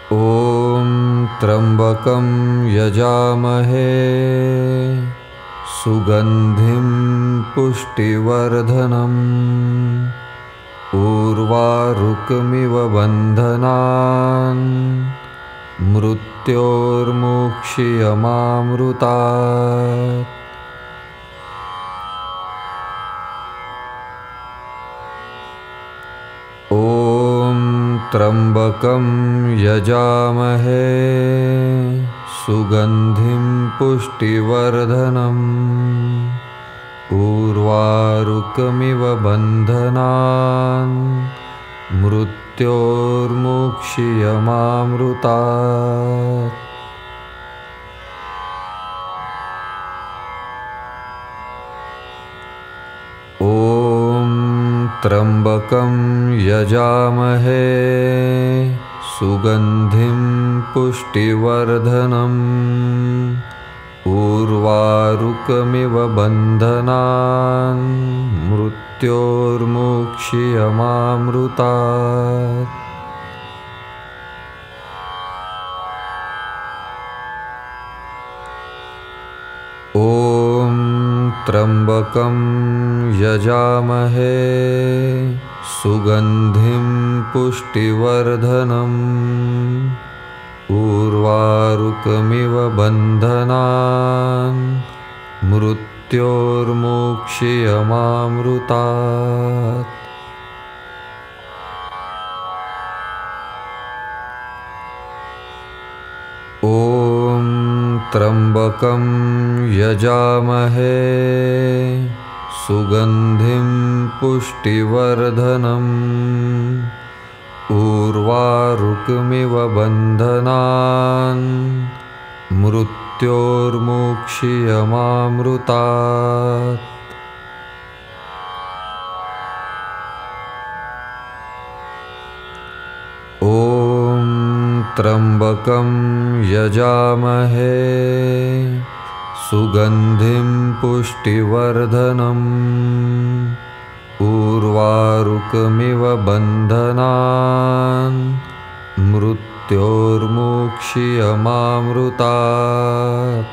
ॐ त्र्यम्बकं यजामहे सुगन्धिं पुष्टिवर्धनम् उर्वारुकमिव बन्धनान् मृत्योर्मुक्षीयमामृतात्। ॐ त्र्यम्बकं यजामहे सुगन्धिं पुष्टिवर्धनम् उर्वारुकमिव बन्धनान् मृत्योर्मुक्षीयमामृतात्। ॐ त्र्यम्बकं यजामहे सुगन्धिं पुष्टिवर्धनम् उर्वारुकमिव बन्धनान् मृत्योर्मुक्षीयमामृतात्। ॐ त्र्यम्बकं यजामहे सुगन्धिं पुष्टिवर्धनम् उर्वारुकमिव बन्धनान् मृत्योर्मुक्षीयमामृतात्। ॐ त्र्यम्बकं यजामहे सुगन्धिं पुष्टिवर्धनम् उर्वारुकमिव बन्धनान् मृत्योर्मुक्षीयमामृतात्। ॐ त्र्यम्बकं यजामहे सुगन्धिं पुष्टिवर्धनम् उर्वारुकमिव बन्धनान् मृत्योर्मुक्षीयमामृतात्।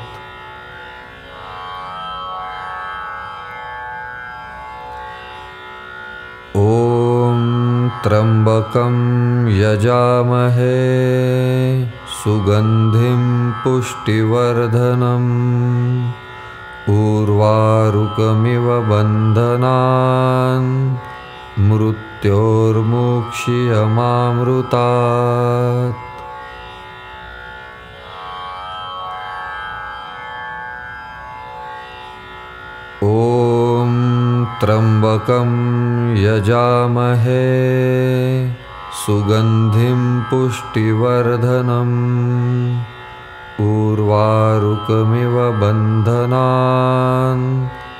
ॐ त्र्यम्बकं यजामहे सुगन्धिं पुष्टिवर्धनम् उर्वारुकमिव बन्धनान् मृत्योर्मुक्षीयमामृतात्। ॐ त्र्यम्बकं यजामहे सुगन्धिं पुष्टिवर्धनम् उर्वारुकमिव बन्धनान्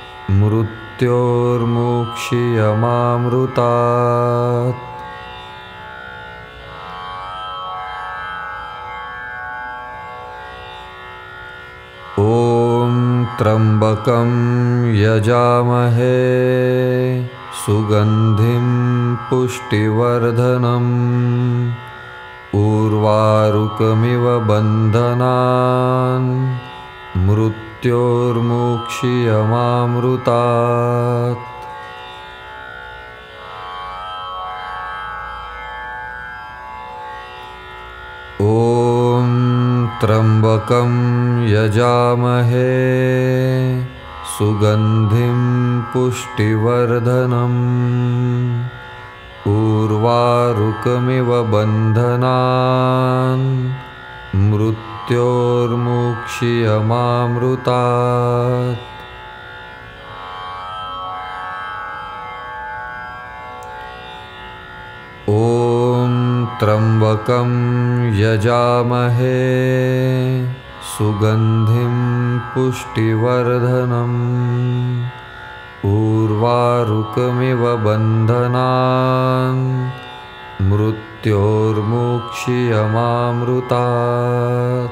मृत्योर्मुक्षीयमामृतात्। ॐ त्र्यम्बकं यजामहे सुगन्धिं पुष्टिवर्धनम् उर्वारुकमिव बन्धनान् मृत्योर्मुक्षीयमामृतात्। ॐ त्र्यम्बकं यजामहे सुगन्धिं पुष्टिवर्धनम् उर्वारुकमिव बन्धनान् मृत्योर्मुक्षीयमामृतात्। ॐ त्र्यम्बकं यजामहे सुगन्धिं पुष्टिवर्धनम् उर्वारुकमिव बन्धनान् मृत्योर्मुक्षीयमामृतात्।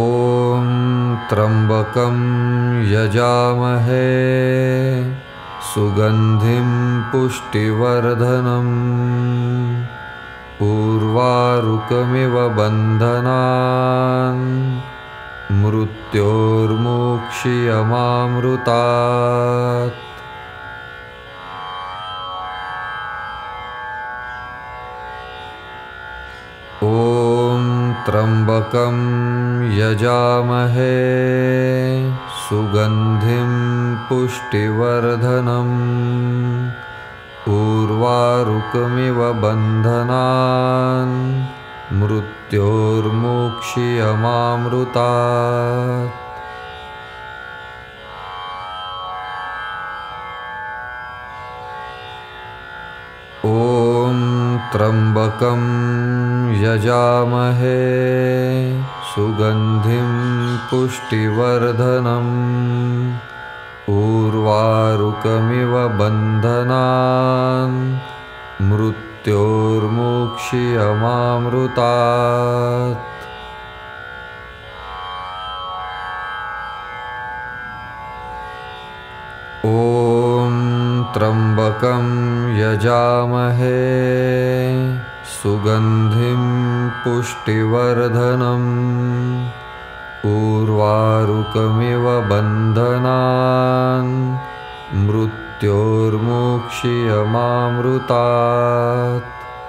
ॐ त्र्यम्बकं यजामहे सुगन्धिं पुष्टिवर्धनम् उर्वारुकमिव बन्धनान् मृत्योर्मुक्षीयमामृतात्। ॐ त्र्यम्बकं यजामहे सुगन्धिं पुष्टिवर्धनम् उर्वारुकमिव बन्धनान् मृत्योर्मुक्षीयमामृतात्। ॐ त्र्यम्बकं यजामहे सुगन्धिं पुष्टिवर्धनम् उर्वारुकमिव बन्धनान् मृत्योर्मुक्षीयमामृतात्। ॐ त्र्यम्बकं यजामहे सुगन्धिं पुष्टिवर्धनम् उर्वारुकमिव बन्धनान् मृत्योर्मुक्षीयमामृतात्।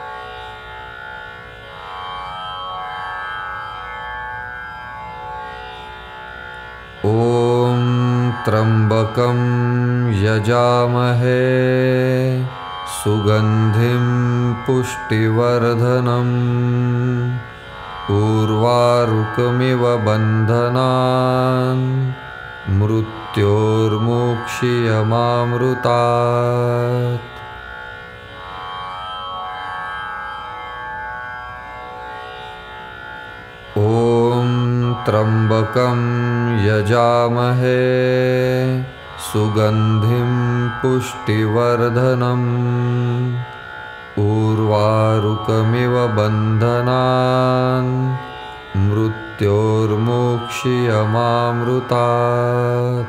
ॐ त्र्यम्बकं यजामहे सुगन्धिं पुष्टिवर्धनम् उर्वारुकमिव बन्धनान् मृत्योर्मुक्षीयमामृतात्। ॐ त्र्यम्बकं यजामहे सुगन्धिं पुष्टिवर्धनम् उर्वारुकमिव बन्धनान् मृत्योर्मुक्षीयमामृतात्।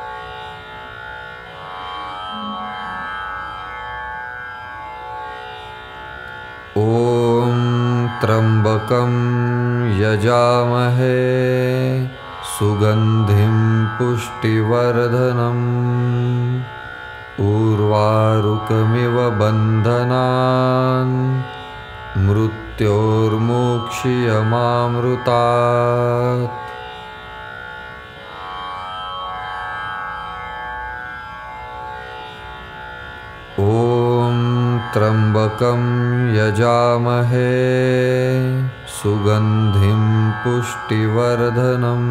ॐ त्र्यम्बकं यजामहे सुगन्धिं पुष्टिवर्धनम् उर्वारुकमिव बन्धनान् मृत्योर्मुक्षीयमामृतात्। ॐ त्र्यम्बकं यजामहे सुगन्धिं पुष्टिवर्धनम्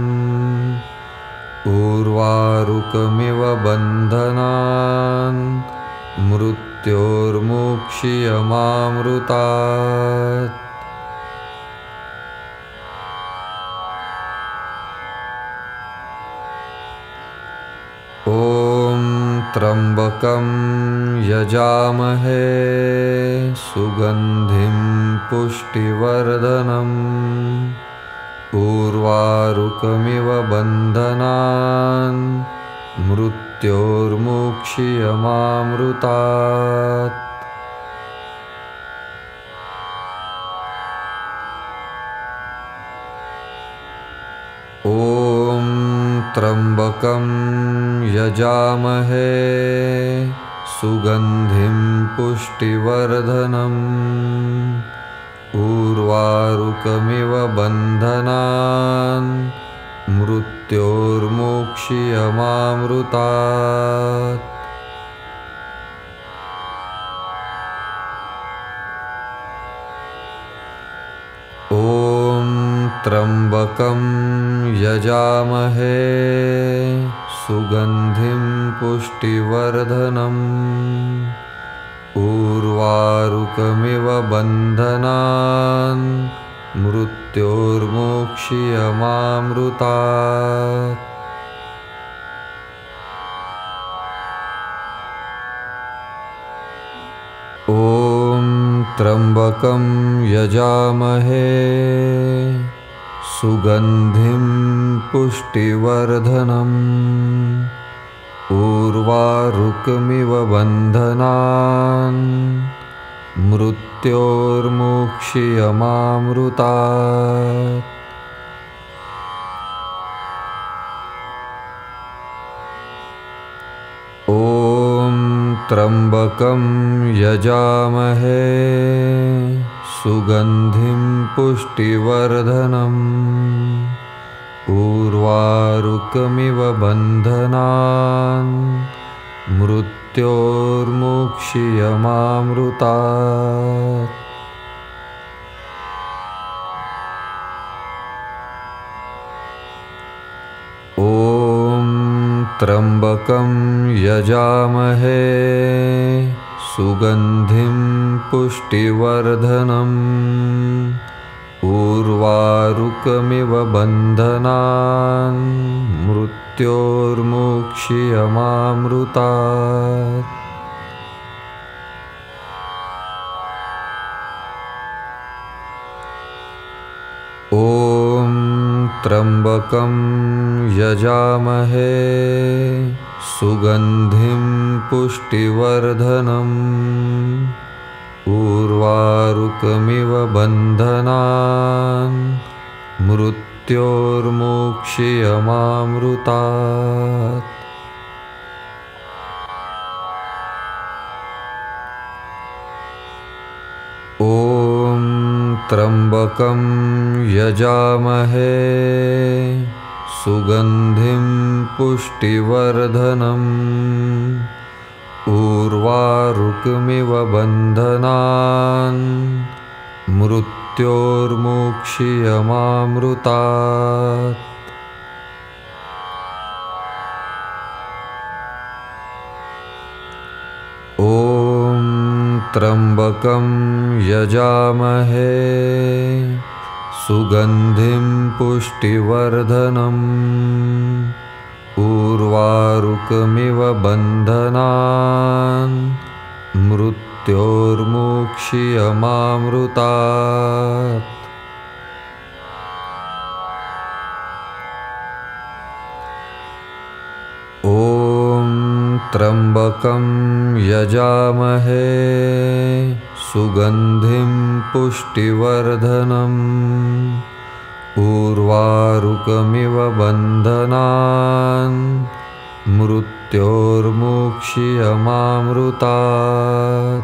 उर्वारुकमिव बन्धनान् मृत्योर्मुक्षीयमामृतात्। ॐ त्र्यम्बकं यजामहे सुगन्धिं पुष्टिवर्धनम् उर्वारुकमिव बन्धनान् मृत्योर्मुक्षीयमामृतात्। ॐ त्र्यम्बकं यजामहे सुगन्धिं पुष्टिवर्धनम् उर्वारुकमिव बन्धनान् मृत्योर्मुक्षीयमामृतात्। ॐ त्र्यम्बकं यजामहे सुगन्धिं पुष्टिवर्धनम् उर्वारुकमिव बन्धनान् मृत्योर्मुक्षीयमामृतात्। ॐ त्र्यम्बकं यजामहे सुगन्धिं पुष्टिवर्धनम् उर्वारुकमिव बन्धनान् मृत्योर्मुक्षीयमामृतात्। ॐ त्र्यम्बकं यजामहे सुगन्धिं पुष्टिवर्धनम् उर्वारुकमिव बन्धनान् मृत्योर्मुक्षीयमामृतात्। ॐ त्र्यम्बकं यजामहे सुगन्धिं पुष्टिवर्धनम् उर्वारुकमिव बन्धनान् मृत्योर्मुक्षीयमामृतात्। ॐ त्र्यम्बकं यजामहे सुगन्धिं पुष्टिवर्धनम् उर्वारुकमिव बन्धनान् मृत्योर्मुक्षीयमामृतात्। ॐ त्र्यम्बकं यजामहे सुगन्धिं पुष्टिवर्धनम् उर्वारुकमिव बन्धनान् मृत्योर्मुक्षीयमामृतात्। ॐ त्र्यम्बकं यजामहे सुगन्धिं पुष्टिवर्धनम् उर्वारुकमिव बन्धनान् मृत्योर्मुक्षीयमामृतात्। ॐ त्र्यम्बकं यजामहे सुगन्धिं पुष्टिवर्धनम् उर्वारुकमिव बन्धनान् मृत्योर्मुक्षीयमामृतात्।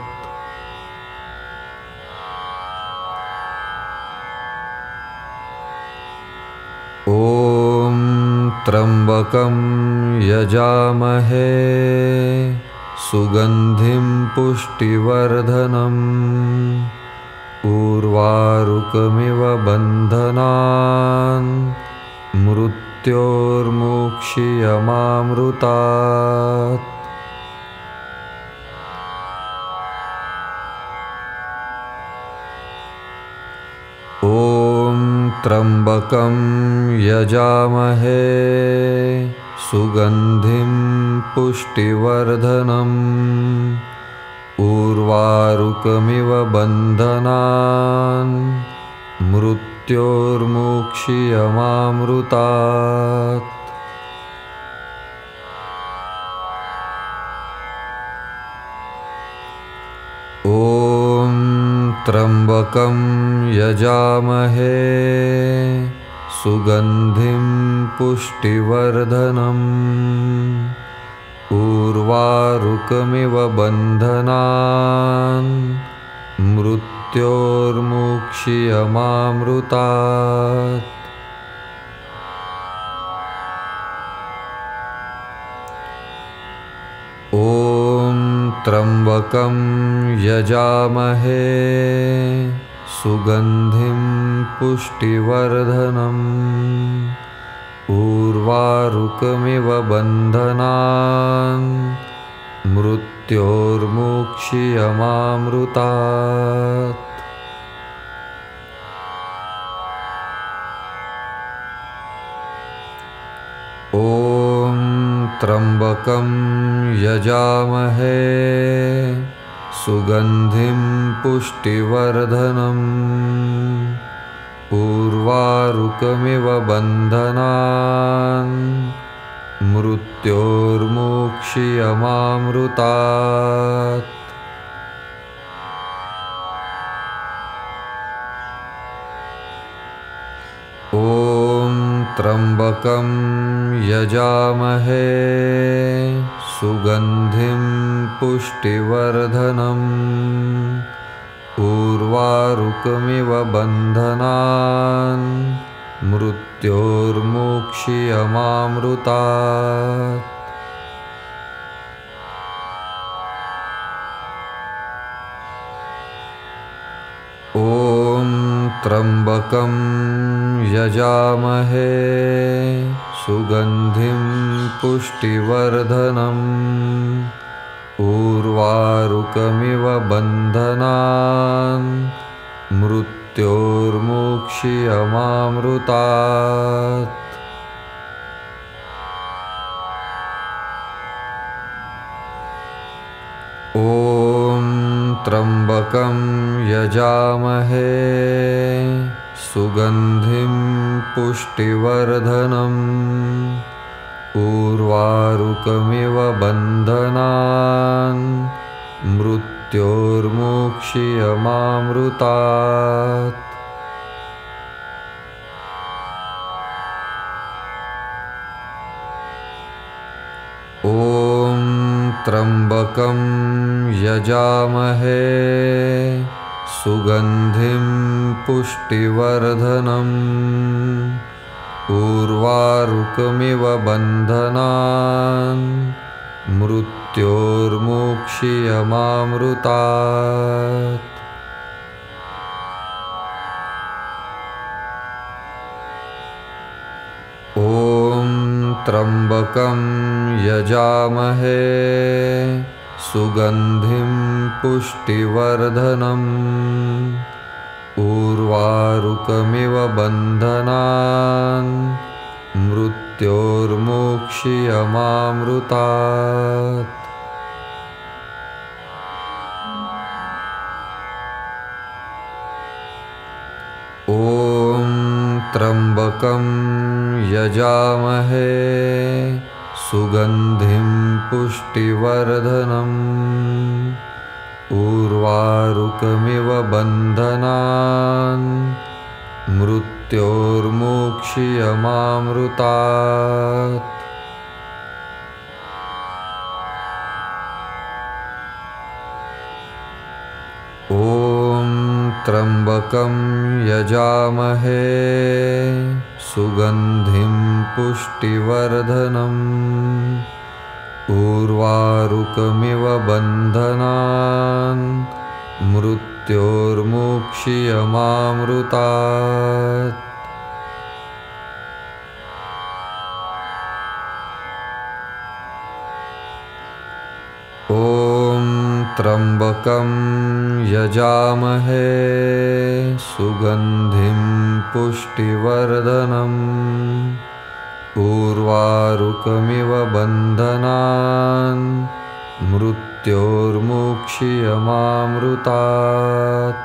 ॐ त्र्यम्बकं यजामहे सुगन्धिं पुष्टिवर्धनम् उर्वारुकमिव बन्धनान् मृत्योर्मुक्षीयमामृतात्। ॐ त्र्यम्बकं यजामहे सुगन्धिं पुष्टिवर्धनम् उर्वारुकमिव बन्धनान् मृत्योर्मुक्षीयमामृतात्। ॐ त्र्यम्बकं यजामहे सुगन्धिं पुष्टिवर्धनम् उर्वारुकमिव बन्धनान् मृत्योर्मुक्षीयमामृतात्। ॐ त्र्यम्बकं यजामहे सुगन्धिं पुष्टिवर्धनम् उर्वारुकमिव बन्धनान् मृत्योर्मुक्षीयमामृतात्। ॐ त्र्यम्बकं यजामहे सुगन्धिं पुष्टिवर्धनम् उर्वारुकमिव बन्धनान् मृत्योर्मुक्षीयमामृतात्। मृत्योर्मुक्षीयमामृतात्। ॐ त्र्यम्बकं यजामहे सुगन्धिं पुष्टिवर्धनम् उर्वारुकमिव बन्धनान् मृत्योर्मुक्षीयमामृतात्। ॐ त्र्यम्बकं यजामहे सुगन्धिं पुष्टिवर्धनम् उर्वारुकमिव बन्धनान् मृत्योर्मुक्षीयमामृतात्। ॐ त्र्यम्बकं यजामहे सुगन्धिं पुष्टिवर्धनम् उर्वारुकमिव बन्धनान् मृत्योर्मुक्षीयमामृतात्। ॐ त्र्यम्बकं यजामहे सुगन्धिं पुष्टिवर्धनम् उर्वारुकमिव बन्धनान् मृत्योर्मुक्षीयमामृतात्। ॐ त्र्यम्बकं यजामहे सुगन्धिं पुष्टिवर्धनम् उर्वारुकमिव बन्धनान् मृत्योर्मुक्षीयमामृतात्। ॐ त्र्यम्बकं यजामहे सुगन्धिं पुष्टिवर्धनम् उर्वारुकमिव बन्धनान् मृत्योर्मुक्षीयमामृतात्। ॐ त्र्यम्बकं यजामहे सुगन्धिं पुष्टिवर्धनम् उर्वारुकमिव बन्धनान् मृत्योर्मुक्षीयमामृतात्। ॐ त्र्यम्बकं यजामहे सुगन्धिं पुष्टिवर्धनम् उर्वारुकमिव बन्धनान् मृत्योर्मुक्षीयमामृतात्।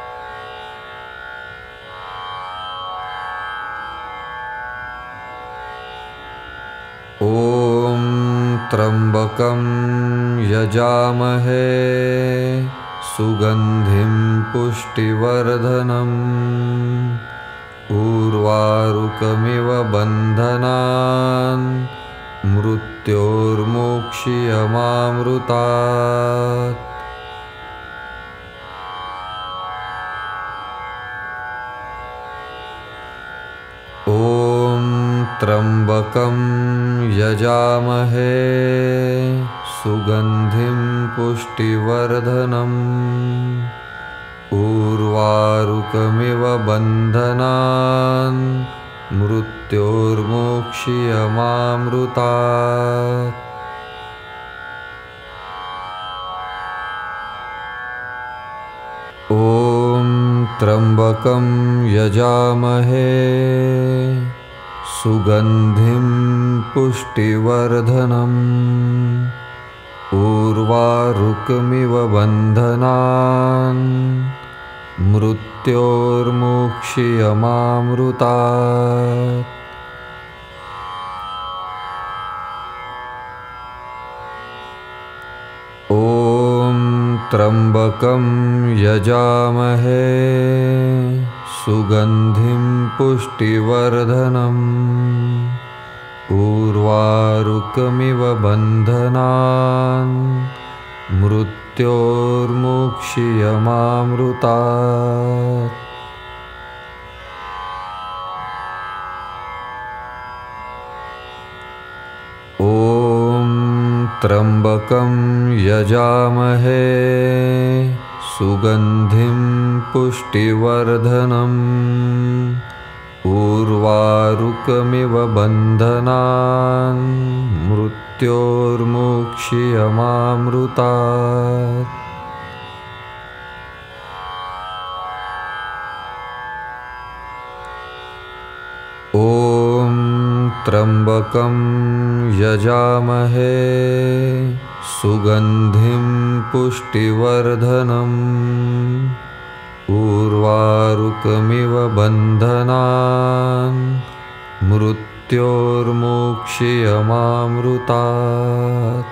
ॐ त्र्यम्बकं यजामहे सुगन्धिं पुष्टिवर्धनम् उर्वारुकमिव बन्धनान् मृत्योर्मुक्षीयमामृतात्। ॐ त्र्यम्बकं यजामहे सुगन्धिं पुष्टिवर्धनम् उर्वारुकमिव बन्धनान् मृत्योर्मुक्षीयमामृतात्। ॐ त्र्यम्बकं यजामहे सुगन्धिं पुष्टिवर्धनम् उर्वारुकमिव बन्धनान् मृत्योर्मुक्षीयमामृतात्। त्र्यंबकं यजामहे सुगंधिं पुष्टिवर्धनम् उर्वारुकमिव बन्धनान् मृत्योर्मुक्षीयमामृतात्। ॐ त्र्यंबकं यजामहे सुगंधिं पुष्टिवर्धनम् उर्वारुकमिव बन्धनान् मृत्योर्मुक्षीयमामृतात्। ॐ त्र्यंबकं यजामहे सुगंधिं पुष्टिवर्धनम् उर्वारुकमिव बन्धनान् मृत्योर्मुक्षीयमामृतात्।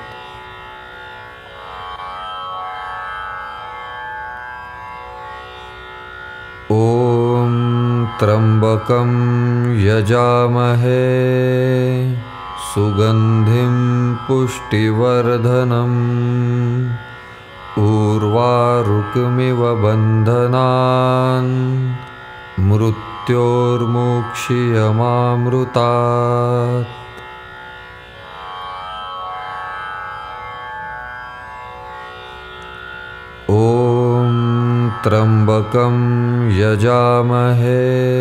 ॐ त्र्यंबकं यजामहे सुगंधिं पुष्टिवर्धनम् उर्वारुकमिव बन्धनान् मृत्योर्मुक्षीयमामृतात्। ॐ त्र्यंबकं यजामहे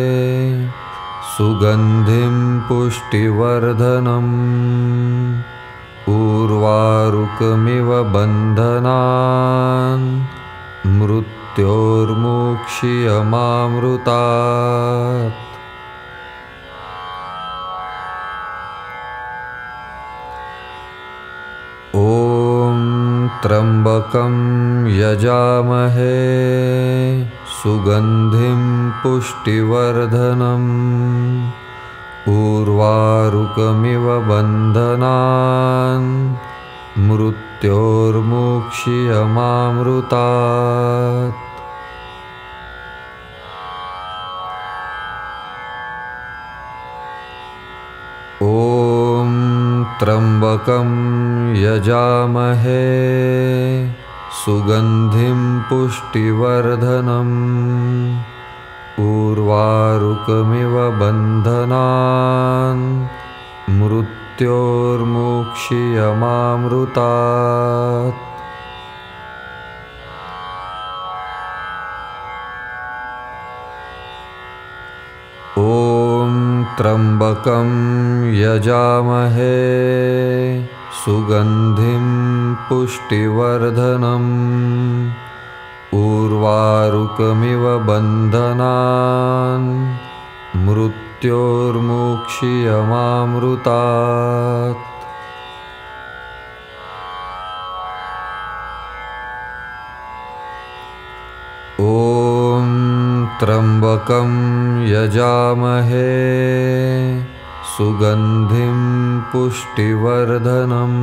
सुगंधिं पुष्टिवर्धनम् उर्वारुकमिव बन्धनान् मृत्योर्मुक्षीयमामृतात्। ॐ त्र्यंबकं यजामहे सुगंधिं पुष्टिवर्धनम् उर्वारुकमिव बन्धनान् मृत्योर्मुक्षीयमामृतात्। ॐ त्र्यंबकं यजामहे सुगंधिं पुष्टिवर्धनम् उर्वारुकमिव बन्धनान् मृत्योर्मुक्षीयमामृतात्। ॐ त्र्यंबकं यजामहे सुगंधिं पुष्टिवर्धनम् उर्वारुकमिव बन्धनान् मृत्योर्मुक्षीयमामृतात्। ॐ त्र्यंबकं यजामहे सुगंधिं पुष्टिवर्धनम्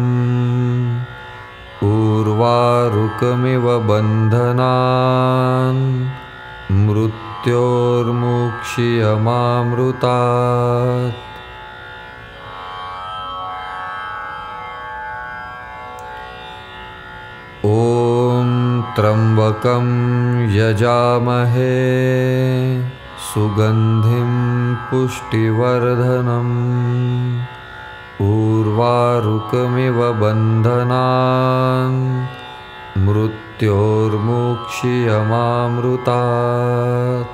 उर्वारुकमिव बन्धनान् मृत्योर्मुक्षीयमामृतात्। ॐ त्र्यंबकं यजामहे सुगंधिं पुष्टिवर्धनम् उर्वारुकमिव बन्धनान् मृत्योर्मुक्षीयमामृतात्।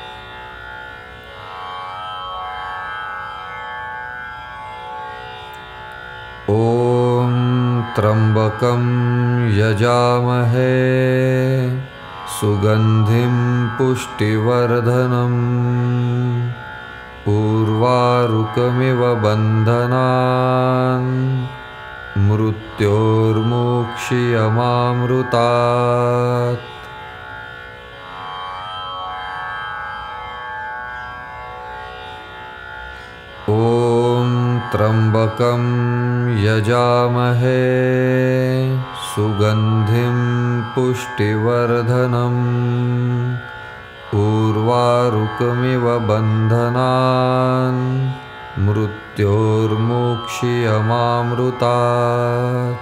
ॐ त्र्यंबकं यजामहे सुगंधिं पुष्टिवर्धनम् उर्वारुकमिव बन्धनान् मृत्योर्मुक्षीयमामृतात्। ॐ त्र्यंबकं यजामहे सुगन्धिं पुष्टिवर्धनम् उर्वारुकमिव बन्धनान् मृत्योर्मुक्षीयमामृतात्।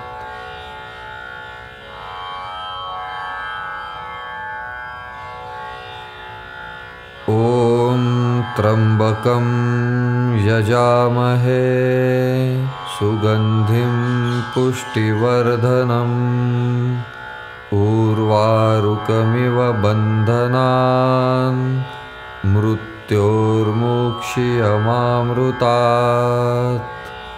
ॐ त्र्यम्बकं यजामहे सुगन्धिं पुष्टिवर्धनम् उर्वारुकमिव बन्धनान् मृत्योर्मुक्षीयमामृतात्।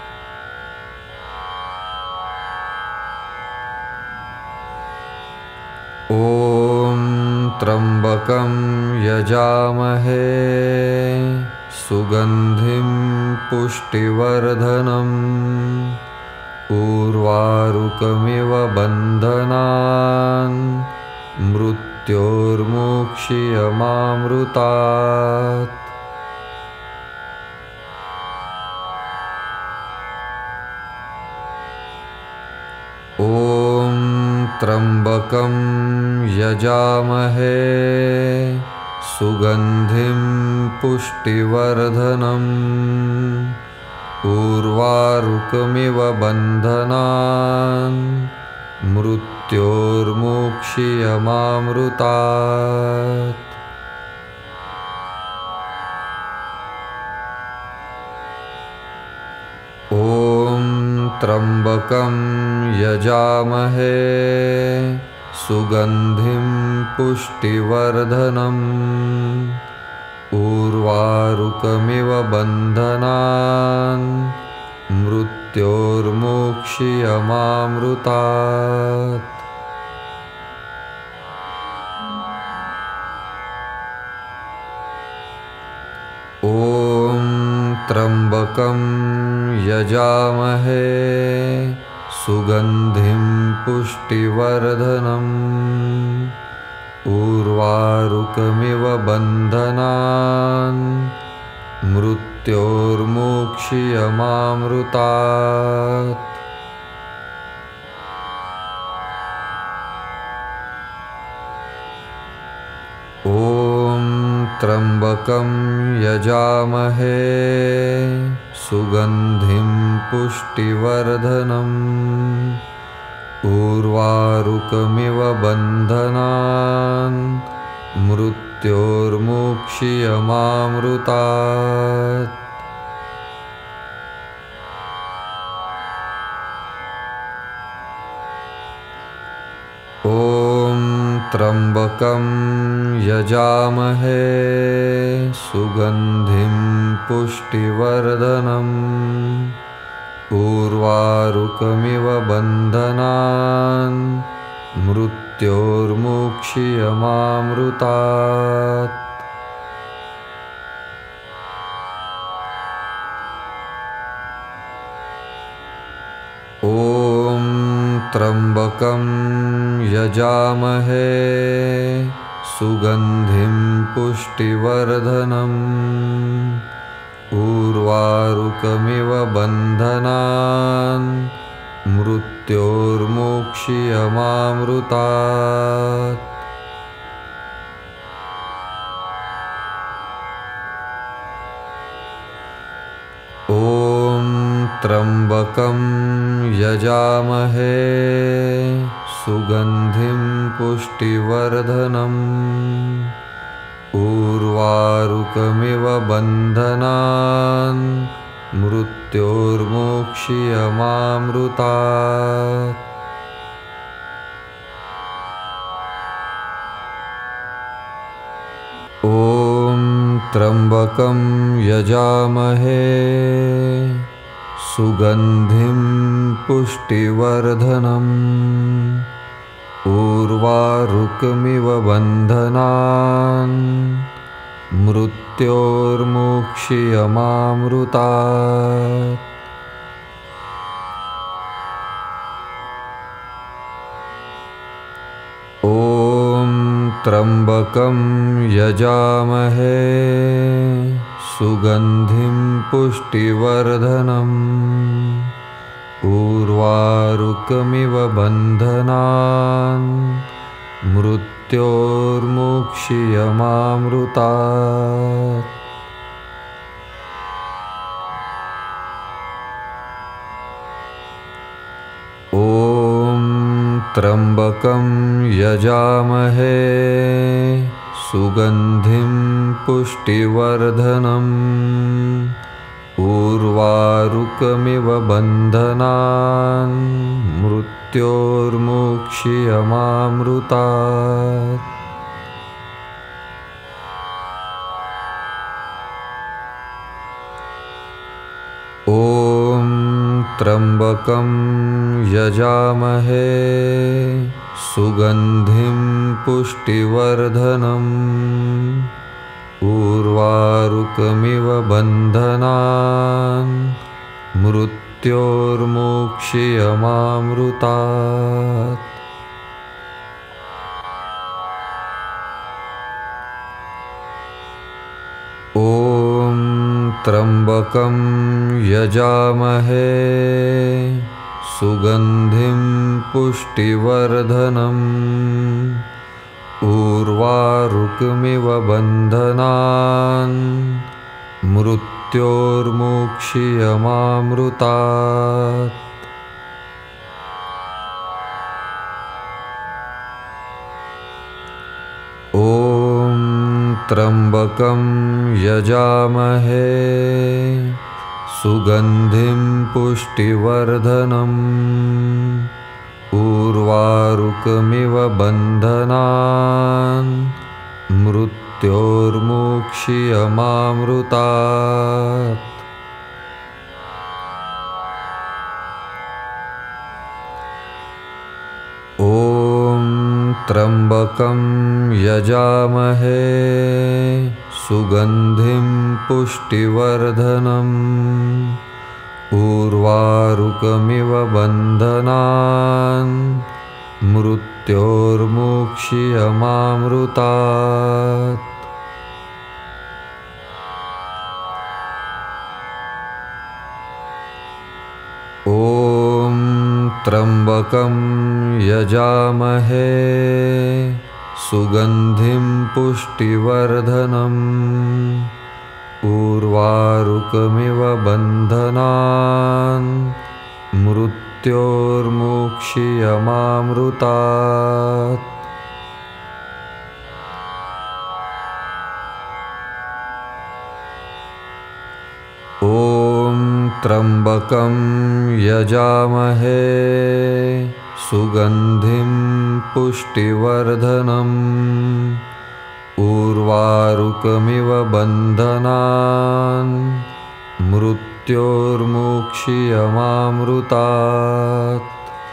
ॐ त्र्यम्बकं यजामहे सुगन्धिं पुष्टिवर्धनम् उर्वारुकमिव बन्धनान् मृत्योर्मुक्षीयमामृतात्। ॐ त्र्यम्बकं यजामहे सुगन्धिं पुष्टिवर्धनम् उर्वारुकमिव बन्धनान् मृत्योर्मुक्षीयमामृतात्। ॐ त्र्यम्बकं यजामहे सुगन्धिं पुष्टिवर्धनम् उर्वारुकमिव बन्धनान् मृत्योर्मुक्षीयमामृतात्। ॐ त्र्यम्बकं यजामहे सुगन्धिं पुष्टिवर्धनम् उर्वारुकमिव बन्धनान् मृत्योर्मुक्षीयमामृतात्। ॐ त्र्यम्बकं यजामहे सुगन्धिं पुष्टिवर्धनम् उर्वारुकमिव बन्धनान् मृत्योर्मुक्षीयमामृतात्। ॐ त्र्यम्बकं यजामहे सुगन्धिं पुष्टिवर्धनम् उर्वारुकमिव बन्धनान् मृत्योर्मुक्षीयमामृतात्। ॐ त्र्यम्बकं यजामहे सुगन्धिं पुष्टिवर्धनम् उर्वारुकमिव बन्धनान् मृत्योर्मुक्षीयमामृतात्। ॐ त्र्यम्बकं यजामहे सुगन्धिं पुष्टिवर्धनम् उर्वारुकमिव बन्धनान् मृत्योर्मुक्षीयमामृतात्। ॐ त्र्यम्बकं यजामहे सुगन्धिं पुष्टिवर्धनम् उर्वारुकमिव बन्धनान् मृत्योर्मुक्षीयमामृतात्। ॐ त्र्यम्बकं यजामहे सुगन्धिं पुष्टिवर्धनम् उर्वारुकमिव उर्वारुकमिव बन्धनान् मृत्योर्मुक्षीयमामृतात्। ॐ त्र्यम्बकं यजामहे सुगन्धिं पुष्टिवर्धनम् उर्वारुकमिव बन्धनान् मृत्योर्मुक्षीयमामृतात्। ॐ त्र्यम्बकं यजामहे सुगन्धिं पुष्टिवर्धनम् उर्वारुकमिव बन्धनान् मृत्योर्मुक्षीयमामृतात्। ॐ त्र्यम्बकं यजामहे सुगन्धिं पुष्टिवर्धनम् उर्वारुकमिव बन्धनान् मृत्योर्मुक्षीयमामृतात्। ॐ त्र्यम्बकं यजामहे सुगन्धिं पुष्टिवर्धनम् उर्वारुकमिव बन्धनान् मृत्योर्मुक्षीयमामृतात्। ॐ त्र्यम्बकं यजामहे सुगन्धिं पुष्टिवर्धनम् उर्वारुकमिव बन्धनान् मृत्योर्मुक्षीयमामृतात्। ॐ त्र्यम्बकं यजामहे सुगन्धिं पुष्टिवर्धनम् उर्वारुकमिव बन्धनान् मृत्योर्मुक्षीयमामृतात्। ॐ त्र्यम्बकं यजामहे सुगन्धिं पुष्टिवर्धनम् उर्वारुकमिव बन्धनान् मृत्योर्मुक्षीयमामृतात्।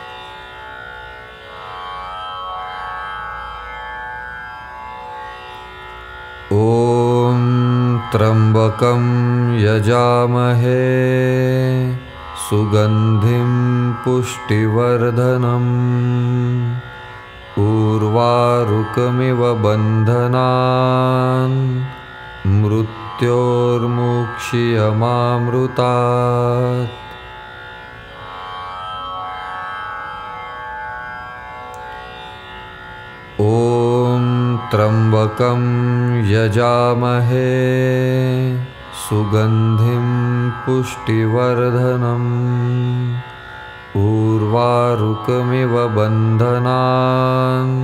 ॐ त्र्यम्बकं यजामहे सुगन्धिं पुष्टिवर्धनम् उर्वारुकमिव बन्धनान् मृत्योर्मुक्षीयमामृतात्। ॐ त्र्यम्बकं यजामहे सुगन्धिं पुष्टिवर्धनम् उर्वारुकमिव बन्धनान्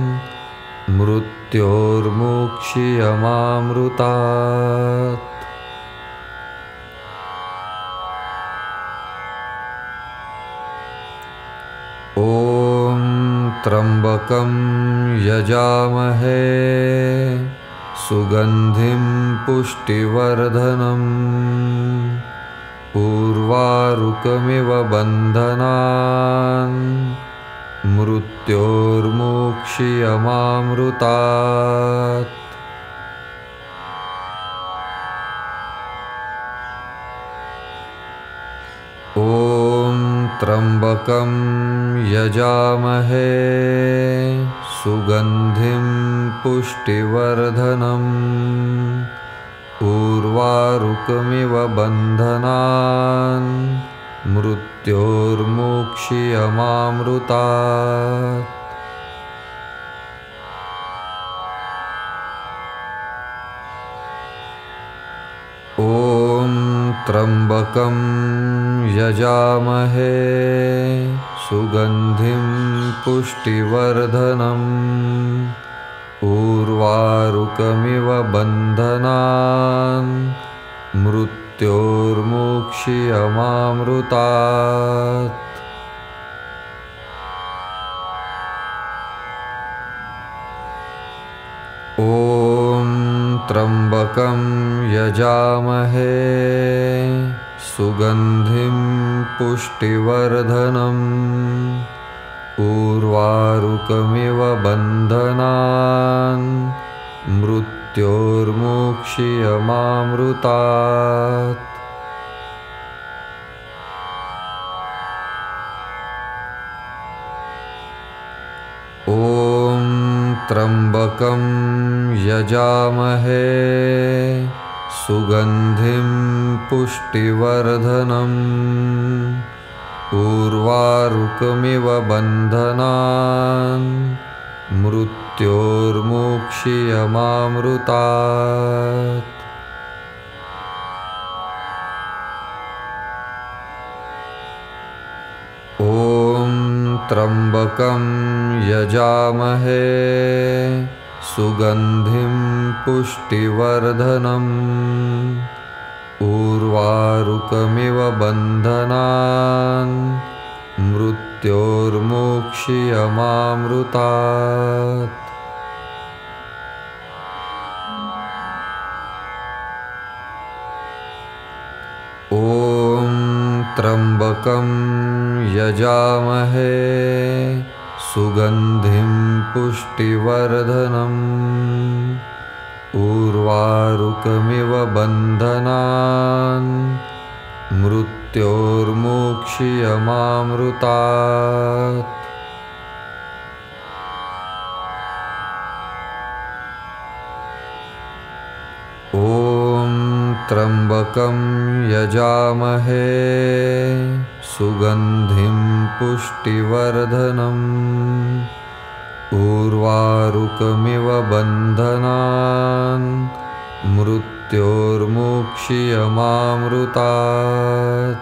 मृत्योर्मुक्षीयमामृतात्। ॐ त्र्यम्बकं यजामहे सुगन्धिं पुष्टिवर्धनम् उर्वारुकमिव बन्धनान् मृत्योर्मुक्षीयमामृतात्। ॐ त्र्यम्बकं यजामहे सुगन्धिं पुष्टिवर्धनम् उर्वारुकमिव बन्धनान् मृत्योर्मुक्षीयमामृतात्। मृत्योर्मुक्षीयमामृतात्। ॐ त्र्यम्बकं यजामहे सुगन्धिं पुष्टिवर्धनम् उर्वारुकमिव बन्धनान् मृत्योर्मुक्षीयमामृतात्। ॐ त्र्यम्बकं यजामहे सुगन्धिं पुष्टिवर्धनम् उर्वारुकमिव बन्धनान् मृत्योर्मुक्षीयमामृतात्। ॐ त्र्यम्बकं यजामहे सुगन्धिं पुष्टिवर्धनम् उर्वारुकमिव बन्धनान् मृत्योर्मुक्षीयमामृतात्। ॐ त्र्यम्बकं यजामहे सुगन्धिं पुष्टिवर्धनम् उर्वारुकमिव बन्धनान् मृत्योर्मुक्षीयमामृतात्। ॐ त्र्यम्बकं यजामहे सुगन्धिं पुष्टिवर्धनम् उर्वारुकमिव बन्धनान् मृत्योर्मुक्षीयमामृतात्। ॐ त्र्यम्बकं यजामहे सुगन्धिं पुष्टिवर्धनम् उर्वारुकमिव बन्धनान् मृत्योर्मुक्षीयमामृतात्।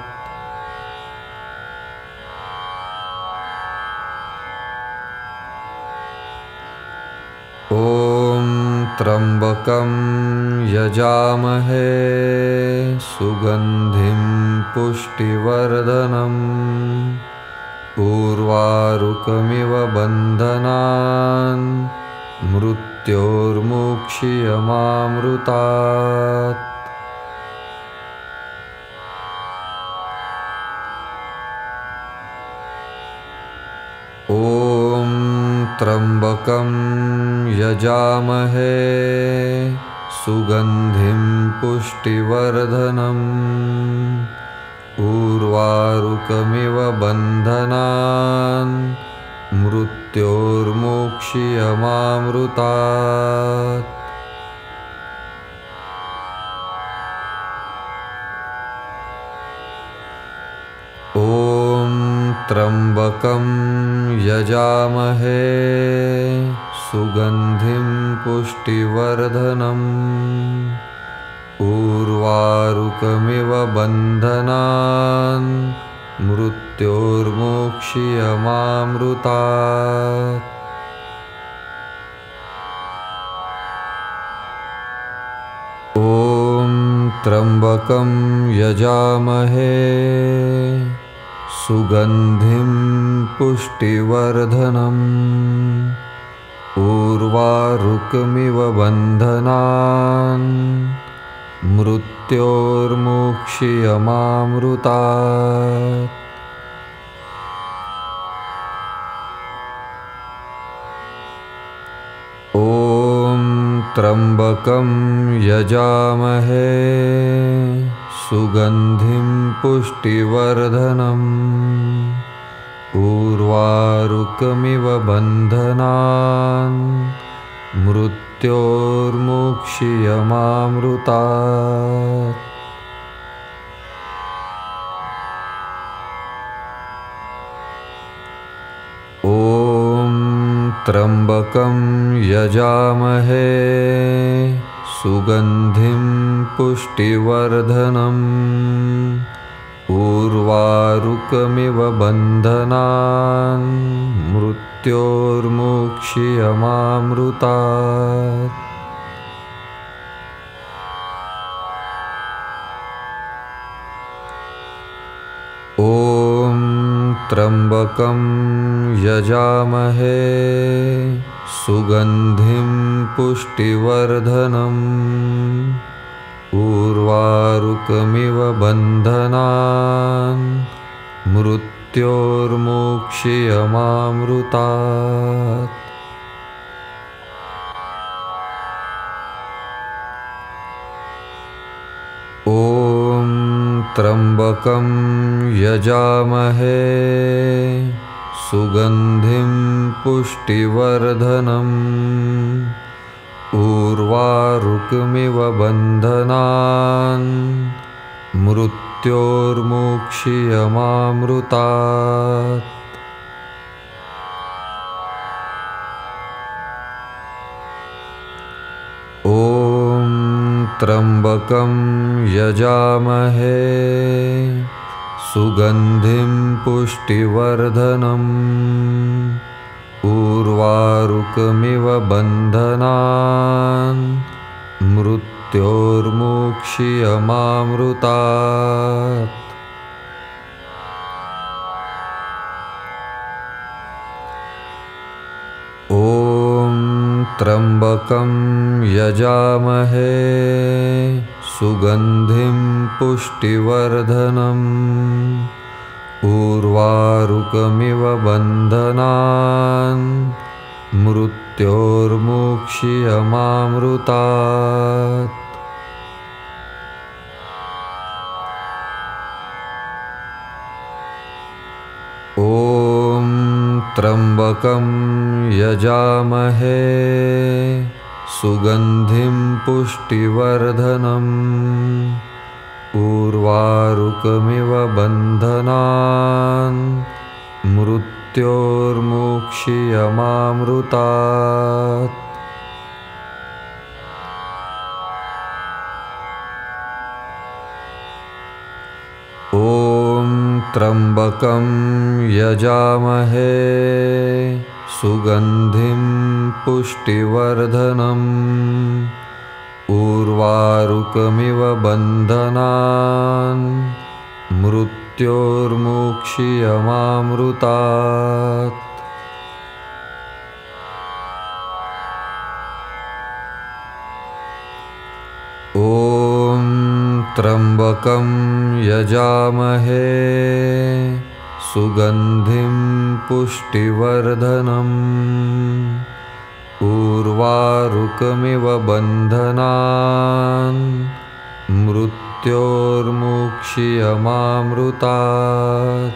ॐ त्र्यम्बकं यजामहे सुगन्धिं पुष्टिवर्धनम् उर्वारुकमिव बन्धनान् मृत्योर्मुक्षीयमामृतात्। ॐ त्र्यम्बकं यजामहे सुगन्धिं पुष्टिवर्धनम् उर्वारुकमिव बन्धनान् मृत्योर्मुक्षीयमामृतात्। ॐ त्र्यम्बकं यजामहे सुगन्धिं पुष्टिवर्धनम् उर्वारुकमिव बन्धनान् मृत्योर्मुक्षीयमामृतात्। ॐ त्र्यम्बकं यजामहे सुगन्धिं पुष्टिवर्धनम् उर्वारुकमिव बन्धनान् मृत्योर्मुक्षीयमामृतात्। ॐ त्र्यम्बकं यजामहे सुगन्धिं पुष्टिवर्धनम् उर्वारुकमिव बन्धनान् मृत्योर्मुक्षीयमामृतात्। ॐ त्र्यम्बकं यजामहे सुगन्धिं पुष्टिवर्धनम् उर्वारुकमिव बन्धनान् मृत्योर्मुक्ष्यमामृतात्। ॐ त्र्यम्बकं यजामहे सुगन्धिं पुष्टिवर्धनम् उर्वारुकमिव बन्धनान् मृत्योर्मुक्ष्यमामृतात्। ॐ त्र्यम्बकं यजामहे सुगन्धिं पुष्टिवर्धनम् उर्वारुकमिव बन्धनान् मृत्योर्मुक्ष्यमामृतात्। ॐ त्र्यम्बकं यजामहे सुगन्धिं पुष्टिवर्धनम् उर्वारुकमिव बन्धनान् मृत्योर्मुक्ष्यमामृतात्। ॐ त्र्यम्बकं यजामहे सुगन्धिं पुष्टिवर्धनम् उर्वारुकमिव बन्धनान् मृत्योर्मुक्ष्यमामृतात्। ॐ त्र्यम्बकं यजामहे सुगन्धिं पुष्टिवर्धनम् उर्वारुकमिव बन्धनान् मृत्योर्मुक्ष्यमामृतात्। ॐ त्र्यम्बकं यजामहे सुगन्धिं पुष्टिवर्धनम् उर्वारुकमिव बन्धनान् मृत्योर्मुक्ष्यमामृतात्। ॐ त्र्यम्बकं यजामहे सुगन्धिं पुष्टिवर्धनम् उर्वारुकमिव बन्धनान् मृत्योर्मुक्ष्यमामृतात्।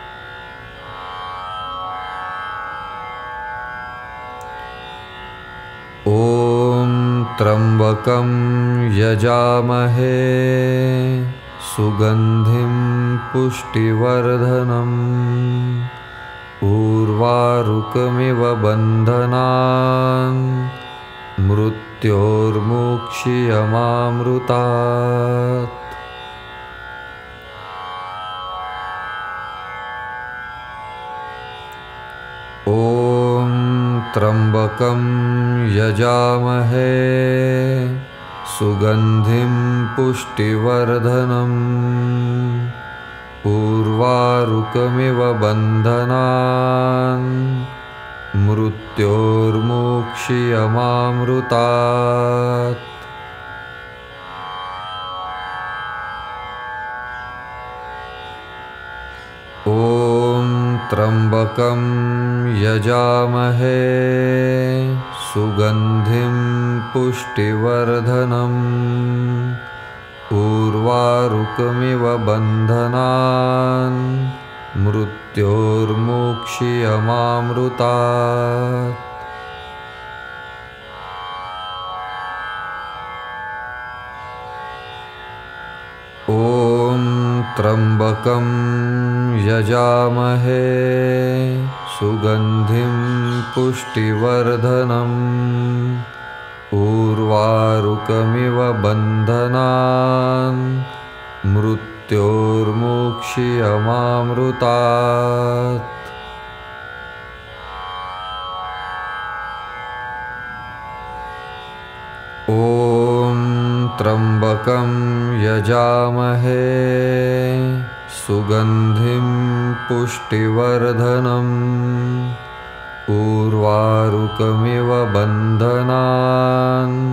ॐ त्र्यम्बकं यजामहे सुगन्धिं पुष्टिवर्धनम् उर्वारुकमिव बन्धनान् मृत्योर्मुक्ष्यमामृतात्। ॐ त्र्यम्बकं यजामहे सुगन्धिं पुष्टिवर्धनम् उर्वारुकमिव बन्धनान् मृत्योर्मुक्ष्यमामृतात्। ॐ त्र्यम्बकं यजामहे सुगन्धिं पुष्टिवर्धनम् उर्वारुकमिव बन्धनान् मृत्योर्मुक्ष्यमामृतात्। ॐ त्र्यम्बकं यजामहे सुगन्धिं पुष्टिवर्धनम् उर्वारुकमिव बन्धनान् मृत्योर्मुक्षीयमामृतात्। ॐ त्र्यम्बकं यजामहे सुगन्धिं पुष्टिवर्धनम् उर्वारुकमिव बन्धनान्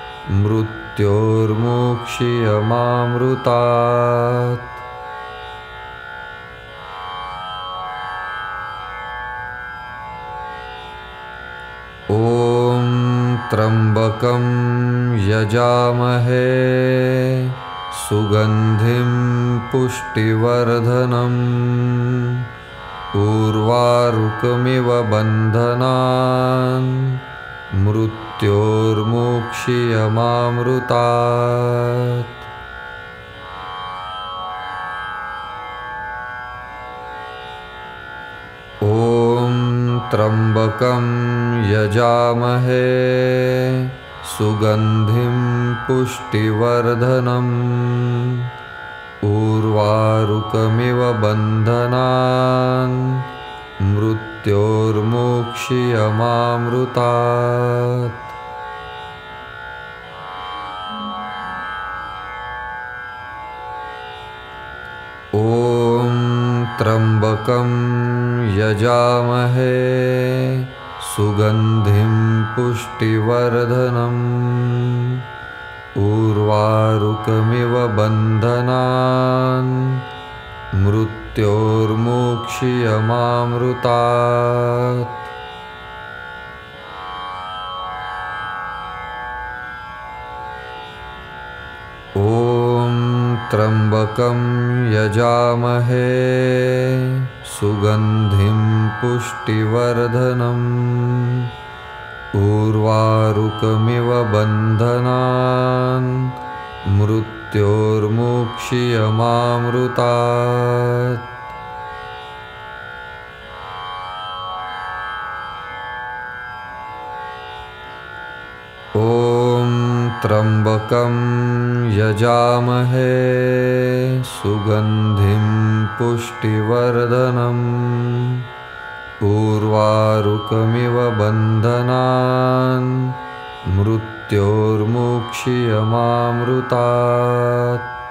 मृत्योर्मुक्षीयमामृतात्। ॐ त्र्यम्बकं यजामहे सुगन्धिं पुष्टिवर्धनम् उर्वारुकमिव बन्धनान् मृत्योर्मुक्षीयमामृतात्। ॐ त्र्यम्बकं यजामहे सुगन्धिं पुष्टिवर्धनम् उर्वारुकमिव बन्धनान् मृत्योर्मुक्षीयमामृतात्। ॐ त्र्यम्बकं यजामहे सुगन्धिं पुष्टिवर्धनम् उर्वारुकमिव बन्धनान् मृत्योर्मुक्षीयमामृतात्। ॐ त्र्यम्बकं यजामहे सुगन्धिं पुष्टिवर्धनम् उर्वारुकमिव बन्धनान् मृत्योर्मुक्षीयमामृतात्। ॐ त्र्यम्बकं यजामहे सुगन्धिं पुष्टिवर्धनम् उर्वारुकमिव बन्धनान् मृत्योर्मुक्षीयमामृतात्।